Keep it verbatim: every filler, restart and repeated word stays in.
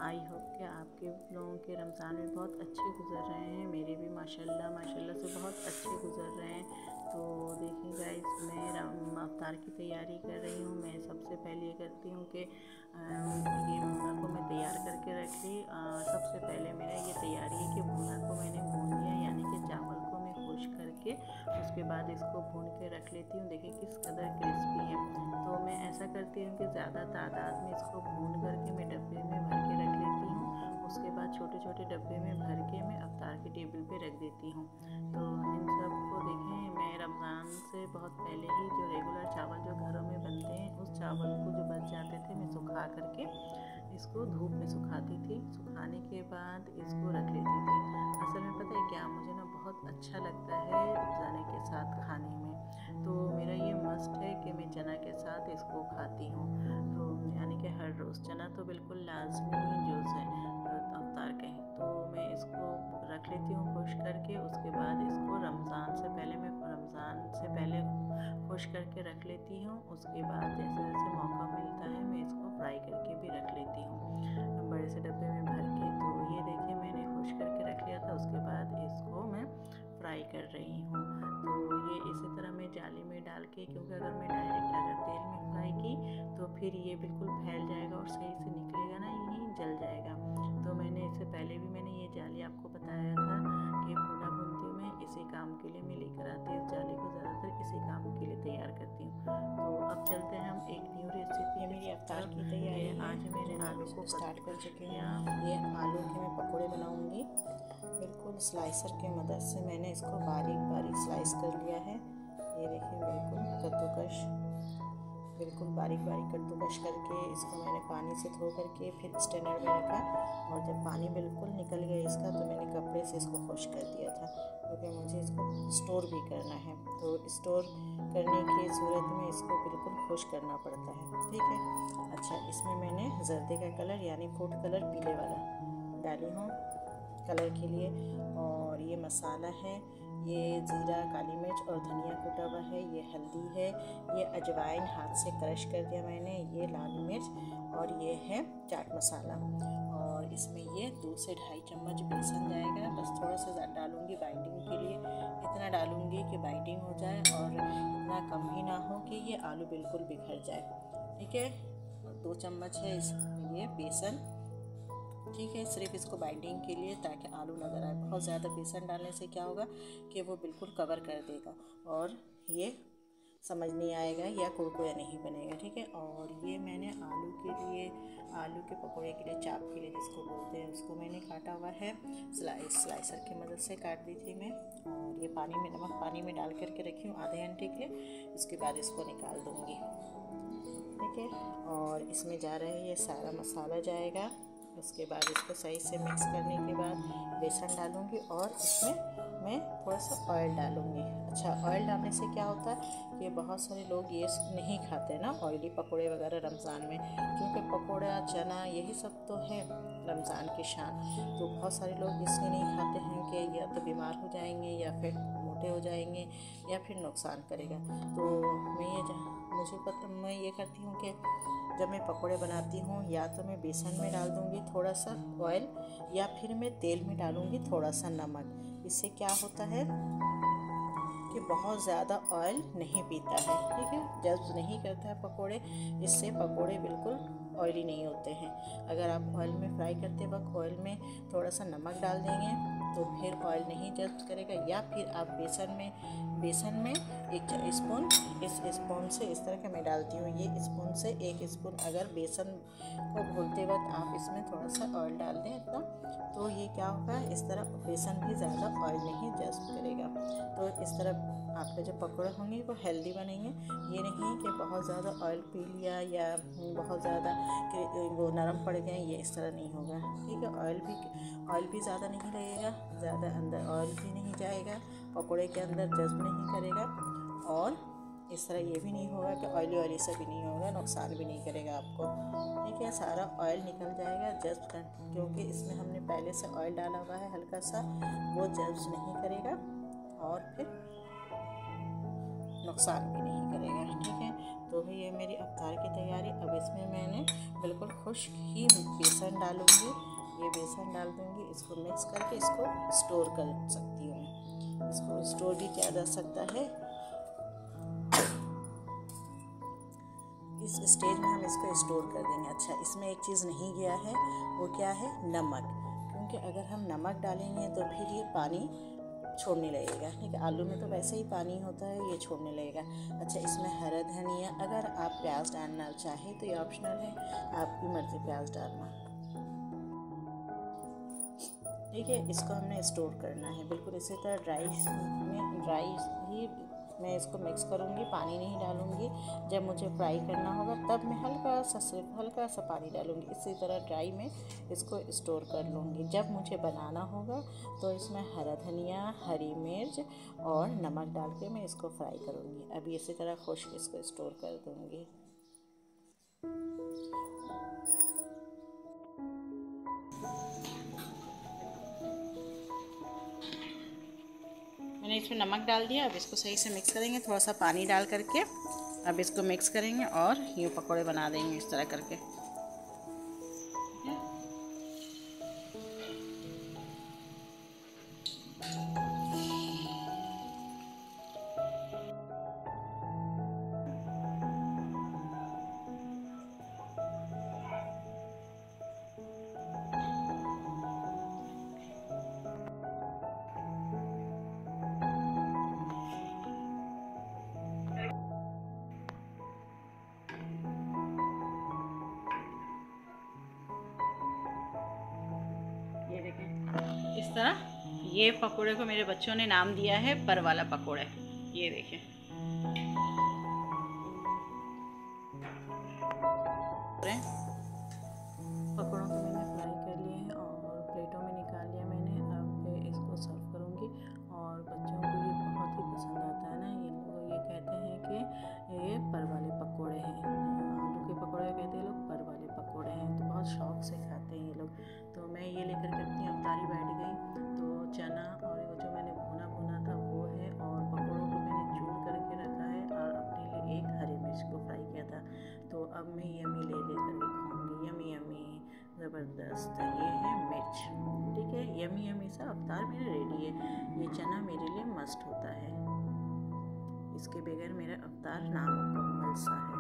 I hope कि आपके लोगों के रमज़ान भी बहुत अच्छे गुज़र रहे हैं। मेरे भी माशाल्लाह माशाल्लाह से बहुत अच्छे गुज़र रहे हैं। तो देखिए गाइस, मैं अफ्तार की तैयारी कर रही हूँ। मैं सबसे पहले ये करती हूँ कि ये भुना को मैं तैयार करके रख ली। सबसे पहले मेरा ये तैयारी है कि भुना को मैंने भून लिया, यानी कि चावल को मैं खुश करके उसके बाद इसको भून के रख लेती हूँ। देखिए किस कदर क्रिस्पी है। तो मैं ऐसा करती हूँ कि ज़्यादा तादाद में इसको भून करके मैं डब्बे में भर के रख लेती हूँ। उसके बाद छोटे छोटे डब्बे में भर के मैं अफ्तार के टेबल पे रख देती हूँ। तो इन सब को देखें, मैं रमज़ान से बहुत पहले ही जो रेगुलर चावल जो घरों में बनते हैं, उस चावल को जो बच जाते थे मैं सुखा करके इसको धूप में सुखाती थी। सुखाने के बाद इसको रख लेती थी। असल में पता है क्या, मुझे ना बहुत अच्छा लगता है चने के साथ खाने में। तो मेरा ये मस्ट है कि मैं चना के साथ इसको खाती हूँ। तो यानी कि हर रोज़ चना तो बिल्कुल लाजमी जूस है अफ्तार के। तो मैं इसको रख लेती हूँ खुश करके। उसके बाद इसको रमज़ान से पहले मैं रमज़ान से पहले खुश करके रख लेती हूँ। उसके बाद जैसे जैसे मौका मिलता है मैं इसको फ्राई करके भी रख लेती हूँ बड़े से डब्बे में भर के। तो ये देखिए मैंने खुश करके रख लिया था। उसके बाद इसको मैं फ्राई कर रही हूँ। तो ये इसी तरह मैं जाली में डाल के, क्योंकि अगर मैं डायरेक्ट अगर तेल में फ्राई की तो फिर ये बिल्कुल फैल जाएगा और सही से निकलेगा ना, यही जल जाएगा। तो मैंने इससे पहले भी मैंने ये जाली आपको बताया था कि भुना भुनती हूँ मैं इसी काम के लिए मैं लेकर आती हूँ। इस जाली को ज़्यादातर इसी काम के लिए तैयार करती हूँ। तो अब चलते हैं हम एक न्यू रेसिपी। ये मेरी अफ्तार की तैयारी है। आज मैंने आलू को स्टार्ट कर चुकी हूँ। हूँ। ये आलू के मैं पकोड़े बनाऊंगी। बिल्कुल स्लाइसर की मदद से मैंने इसको बारीक बारीक स्लाइस कर लिया है। ये देखिए बिल्कुल कद्दूकश, बिल्कुल बारीक बारीक कद्दूकश करके इसको मैंने पानी से धो करके फिर स्ट्रेनर में रखा। और जब पानी बिल्कुल निकल गया इसका तो मैंने कपड़े से इसको खुश कर दिया था, क्योंकि तो मुझे इसको स्टोर भी करना है। तो स्टोर करने की सूरत में इसको बिल्कुल खुश करना पड़ता है। ठीक है। अच्छा, इसमें मैंने जर्दे का कलर यानी फूड कलर पीले वाला डाली हूँ कलर के लिए। और ये मसाला है, ये ज़ीरा, काली मिर्च और धनिया कूटा हुआ है। ये हल्दी है, ये अजवाइन हाथ से क्रश कर दिया मैंने, ये लाल मिर्च और ये है चाट मसाला। और इसमें ये दो से ढाई चम्मच बेसन जाएगा। बस थोड़ा सा ज़्यादा डालूँगी बाइंडिंग के लिए। इतना डालूँगी कि बाइंडिंग हो जाए और इतना कम ही ना हो कि ये आलू बिल्कुल बिखर जाए। ठीक है। दो चम्मच है इसमें ये बेसन। ठीक है, सिर्फ इसको बाइंडिंग के लिए, ताकि आलू नज़र आए। बहुत ज़्यादा बेसन डालने से क्या होगा कि वो बिल्कुल कवर कर देगा और ये समझ नहीं आएगा या कुरकुरा नहीं बनेगा। ठीक है। और ये मैंने आलू के लिए, आलू के पकोड़े के लिए, चाप के लिए जिसको बोलते हैं, उसको मैंने काटा हुआ है। स्लाइस स्लाइसर की मदद से काट दी थी मैं। और ये पानी में, नमक पानी में डाल करके रखी हूँ आधे घंटे के लिए। उसके बाद इसको निकाल दूँगी। ठीक है। और इसमें जा रहा है ये सारा मसाला जाएगा। उसके बाद इसको सही से मिक्स करने के बाद बेसन डालूँगी और इसमें मैं थोड़ा सा ऑयल डालूँगी। अच्छा, ऑयल डालने से क्या होता है कि बहुत सारे लोग ये नहीं खाते ना ऑयली पकोड़े वगैरह रमज़ान में, क्योंकि पकोड़ा, चना, यही सब तो है रमज़ान की शान। तो बहुत सारे लोग इसलिए नहीं खाते हैं कि या तो बीमार हो जाएंगे या फिर मोटे हो जाएंगे या फिर नुकसान करेगा। तो मैं ये मुझे पता मैं ये करती हूँ कि जब मैं पकोड़े बनाती हूँ या तो मैं बेसन में डाल दूँगी थोड़ा सा ऑयल, या फिर मैं तेल में डालूँगी थोड़ा सा नमक। इससे क्या होता है कि बहुत ज़्यादा ऑयल नहीं पीता है। ठीक है। जब नहीं करता है पकोड़े, इससे पकोड़े बिल्कुल ऑयली नहीं होते हैं। अगर आप ऑयल में फ्राई करते वक्त ऑयल में थोड़ा सा नमक डाल देंगे तो फिर ऑयल नहीं जज्ब करेगा। या फिर आप बेसन में बेसन में एक स्पून, इस स्पून से इस तरह के मैं डालती हूँ, ये स्पून से एक स्पून अगर बेसन को घोलते वक्त आप इसमें थोड़ा सा ऑयल डाल दें इतना, तो ये क्या होगा, इस तरह बेसन भी ज़्यादा ऑयल नहीं जज्ब करेगा। तो इस तरह आपके जो पकौड़े होंगे वो हेल्दी बनेंगे। ये नहीं कि बहुत ज़्यादा ऑयल पी लिया या बहुत ज़्यादा वो नरम पड़ गए, ये इस तरह नहीं होगा। ठीक है। ऑयल भी ऑयल भी ज़्यादा नहीं लगेगा, ज़्यादा अंदर ऑयल भी नहीं जाएगा, पकोड़े के अंदर जज्ब नहीं करेगा। और इस तरह ये भी नहीं होगा कि ऑयली ऑयली से भी नहीं होगा, नुकसान भी नहीं करेगा आपको। ठीक है। सारा ऑयल निकल जाएगा जज्ब कर, क्योंकि इसमें हमने पहले से ऑयल डाला हुआ है हल्का सा, वो जज्ब नहीं करेगा और फिर नुकसान भी नहीं करेगा। ठीक है, तो भाई ये मेरी अफ्तार की तैयारी। अब इसमें मैंने बिल्कुल खुश्क ही बेसन डालूँगी, ये बेसन डाल दूँगी, इसको मिक्स करके इसको स्टोर कर सकती हूँ। इसको स्टोर भी किया जा सकता है। इस स्टेज में हम इसको स्टोर कर देंगे। अच्छा, इसमें एक चीज़ नहीं गया है, वो क्या है, नमक, क्योंकि अगर हम नमक डालेंगे तो फिर ये पानी छोड़ने लगेगा। ठीक है, आलू में तो वैसे ही पानी होता है, ये छोड़ने लगेगा। अच्छा, इसमें हरा धनिया, अगर आप प्याज डालना चाहें तो ये ऑप्शनल है, आपकी मर्ज़ी प्याज डालना। ठीक है, इसको हमने स्टोर करना है बिल्कुल इसी तरह ड्राई में, ड्राई ही मैं इसको मिक्स करूँगी, पानी नहीं डालूँगी। जब मुझे फ्राई करना होगा तब मैं हल्का सा सिर्फ हल्का सा पानी डालूँगी। इसी तरह ड्राई में इसको स्टोर कर लूँगी। जब मुझे बनाना होगा तो इसमें हरा धनिया, हरी मिर्च और नमक डाल के मैं इसको फ्राई करूँगी। अभी इसी तरह खुश्क इसको स्टोर कर दूँगी। मैंने इसमें नमक डाल दिया। अब इसको सही से मिक्स करेंगे, थोड़ा सा पानी डाल करके अब इसको मिक्स करेंगे और यूँ पकौड़े बना देंगे इस तरह करके। ये देखें इस तरह, ये पकोड़े को मेरे बच्चों ने नाम दिया है पर वाला पकोड़े। ये देखें, पकोड़ों को मैंने फ्राई कर लिए हैं और प्लेटों में निकाल लिया मैंने। अब इसको सर्व करूँगी और बच्चों को ये बहुत ही पसंद आता है ना। ये लोग ये कहते हैं कि ये पर वाले पकोड़े हैं, आलू के पकोड़े कहते हैं लोग, पर वाले पकोड़े हैं, तो बहुत शौक से खाते हैं ये लोग। तो मैं ये लेकर के अपनी अफ्तारी बैठ गई। तो चना और वो जो मैंने भुना भुना था वो है, और पकौड़ों को मैंने चूर करके रखा है और अपने लिए एक हरी मिर्च को फ्राई किया था। तो अब मैं यमी ले ले करके खाऊँगी। यमी यमी ज़बरदस्त, ये है मिर्च। ठीक है, यमी यमी सा अफ्तार मेरा रेडी है। ये चना मेरे लिए मस्ट होता है, इसके बगैर मेरा अफ्तार नामुकम्मल सा है।